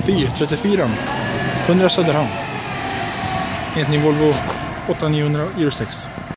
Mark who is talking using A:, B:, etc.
A: 34 100 Söderhamn. Enligt Volvo 8900 Euro 6.